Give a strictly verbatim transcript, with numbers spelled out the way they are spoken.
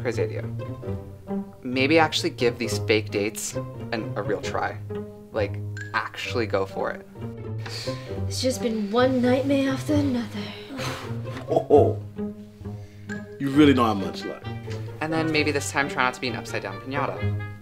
crazy idea. Maybe actually give these fake dates an, a real try. Like, actually go for it. It's just been one nightmare after another. Oh, you really don't have much luck. And then maybe this time try not to be an upside down piñata.